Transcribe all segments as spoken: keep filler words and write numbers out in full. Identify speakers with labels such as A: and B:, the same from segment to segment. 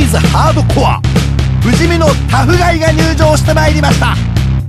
A: ズハードコア、不死身のタフガイが入場してまいりました。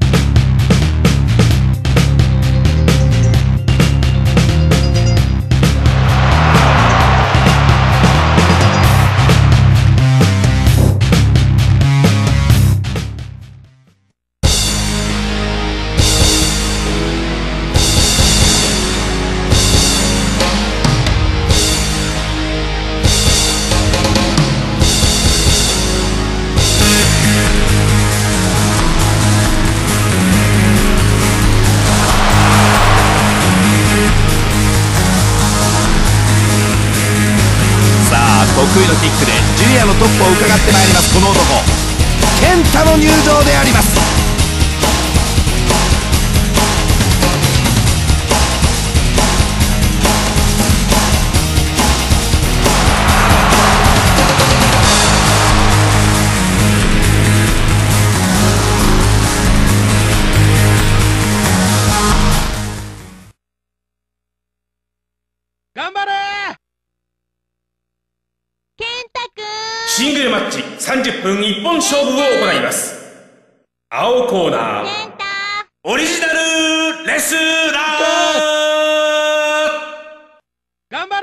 A: 得意のキックでジュニアのトップを伺ってまいります。この男、ケンタの入場であります。
B: 頑張れ
C: シングルマッチさんじゅっぷん一本勝負を行います。青コーナーオリジナルレスラー、
B: 頑張れ頑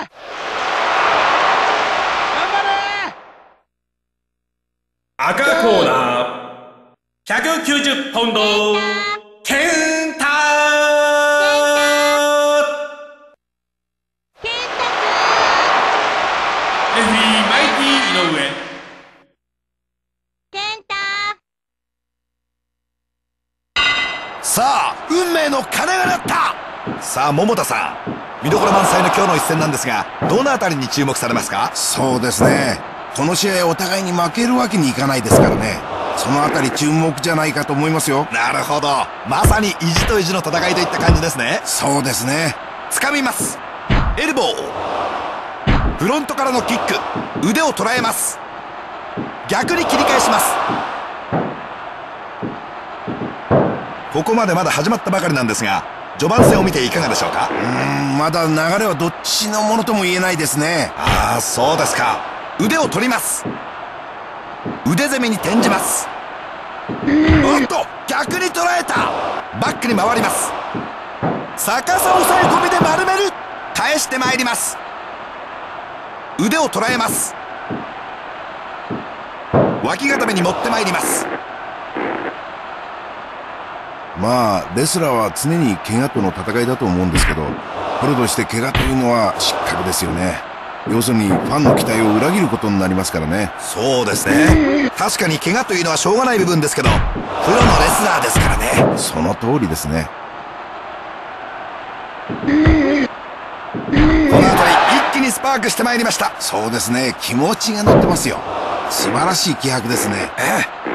B: 張れ。
C: 赤コーナーひゃくきゅうじゅっポンドケンタレフリーマイティ井上。
A: さあ運命の鐘が鳴った。さあ桃田さん、見どころ満載の今日の一戦なんですが、どのあたりに注目されますか？
D: そうですね、この試合お互いに負けるわけにいかないですからね、そのあたり注目じゃないかと思いますよ。
A: なるほど、まさに意地と意地の戦いといった感じですね。
D: そうですね。
A: 掴みます。エルボー、フロントからのキック、腕を捉えます。逆に切り返します。ここまでまだ始まったばかりなんですが、序盤戦を見ていかがでしょうか？
D: うーん、まだ流れはどっちのものとも言えないですね。
A: ああ、そうですか。腕を取ります。腕攻めに転じます。おっと、逆に捉えた。バックに回ります。逆さ押さえ込みで丸める。返してまいります。腕を捉えます。脇固めに持ってまいります。
D: まあレスラーは常に怪我との戦いだと思うんですけど、プロとして怪我というのは失格ですよね。要するにファンの期待を裏切ることになりますからね。
A: そうですね、確かに怪我というのはしょうがない部分ですけど、プロのレスラーですからね。
D: その通りですね。
A: この辺り一気にスパークしてまいりました。
D: そうですね、気持ちが乗ってますよ。素晴らしい気迫ですね。
A: ええ、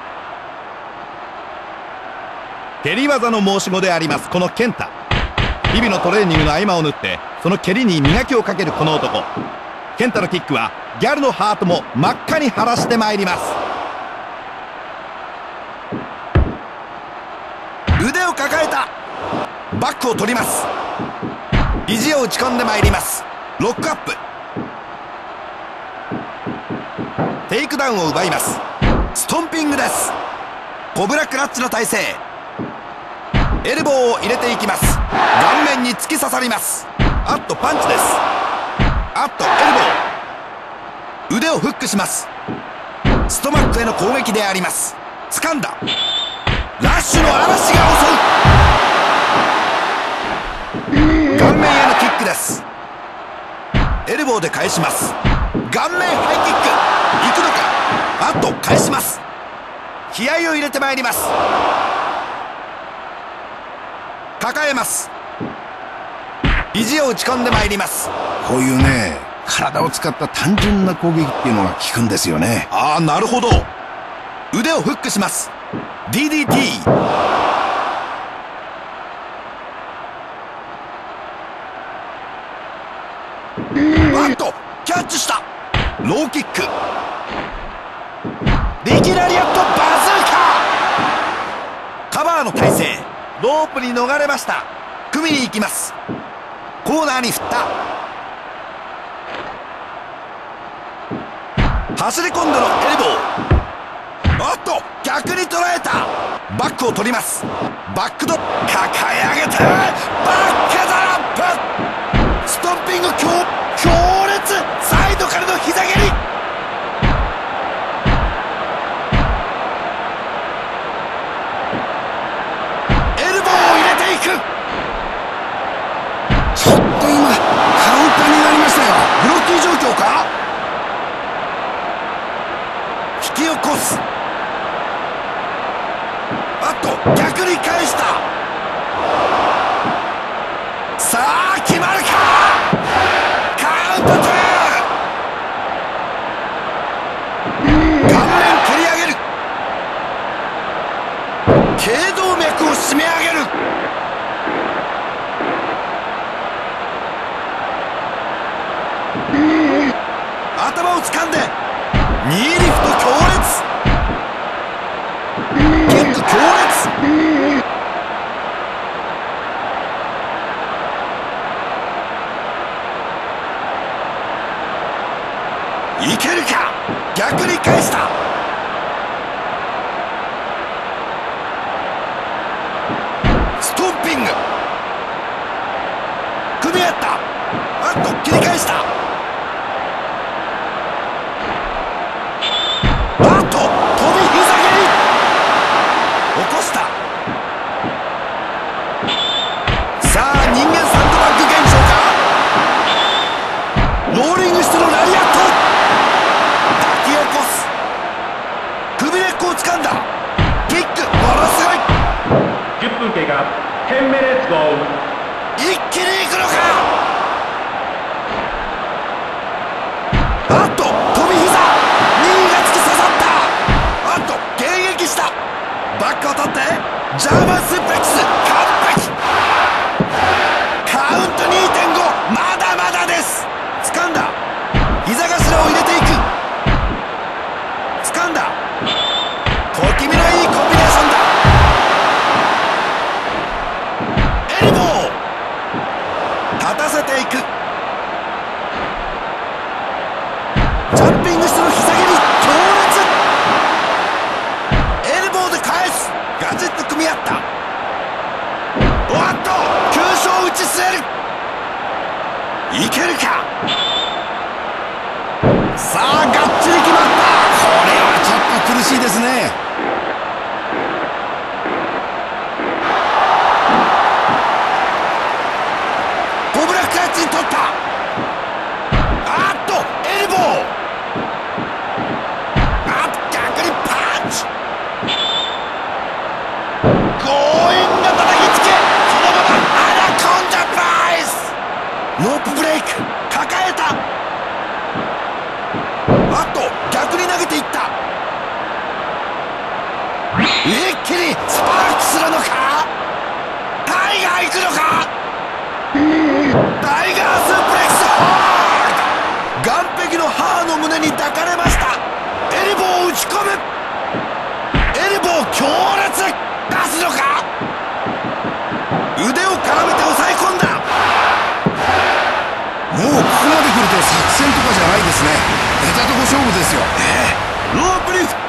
A: 蹴り技の申し子でありますこのケンタ。日々のトレーニングの合間を縫ってその蹴りに磨きをかけるこの男。ケンタのキックはギャルのハートも真っ赤に晴らしてまいります。腕を抱えた。バックを取ります。肘を打ち込んでまいります。ロックアップ、テイクダウンを奪います。ストンピングです。コブラクラッチの体勢。エルボーを入れていきます。顔面に突き刺さります。あっとパンチです。あっとエルボー、腕をフックします。ストマックへの攻撃であります。掴んだ。ラッシュの嵐が襲う。顔面へのキックです。エルボーで返します。顔面ハイキック、行くのか。あっと返します。気合を入れてまいります。抱えます。肘を打ち込んでまいります。
D: こういうね、体を使った単純な攻撃っていうのが効くんですよね。
A: ああ、なるほど。腕をフックします。 ディーディーティー、 あっとキャッチした。ローキック、いきなりやっとバズーカ。カバーの体勢、ロープに逃れました。組みに行きます。コーナーに振った。 走り込んでのエルボー。おっと逆に捉えた。バックを取ります。バックド抱え上げてバックドロップ。ストンピング強強烈。サイドからの膝蹴り。エルボーを入れていく。
D: ちょっと今カウンターになりましたよ。
A: ブロッキー状況か。引き起こす。あと逆に返した。さあ決まるか。カウントツー。顔面蹴り上げる。頸動脈を締め上げる。頭を掴んでニーリフト強烈。キック強烈。いけるか。逆に返した。ストンピング。組み合った。あっと切り返した。あっと飛び膝蹴り。起こした。さあ人間サンドバッグ現象か。ローリングしてのラリアット。抱き起こす。首根っこを掴んだ。キックものすごい。
C: じゅっぷん経過。じゅうミニッツゴー。
A: 一気に行くのか。あっと飛び膝。にが突き刺さった。あっと迎撃した。バックを取ってジャーマンスープレックス。完璧。カウント にてんご。 まだまだです。掴んだ。膝頭を入れていく。掴んだ。小気味のいいコンビネーションだ。エルボー。立たせていく。ジャンピングしての膝蹴り強烈。エルボーで返す。ガチッと組み合った。おっと急所を打ち据える。いけるか。さあがっちり決まった。
D: これはちょっと苦しいですね。
A: コブラクラッチに取った。あっとエルボー。あっ逆にパンチ。強引な叩きつけ。そのままアナコンダプライス。ロープブレイク抱えた。あっと逆に投げていった。一気にスパークするのか。タイガー行くのか。タイガースープレックスホールド。岸壁の母の胸に抱かれました。エルボーを打ち込む。エルボー強烈。出すのか。腕を絡めて抑え込んだ。
D: もうここまで来ると作戦とかじゃないですね。出たとこ勝負ですよ。
A: ロープリフト。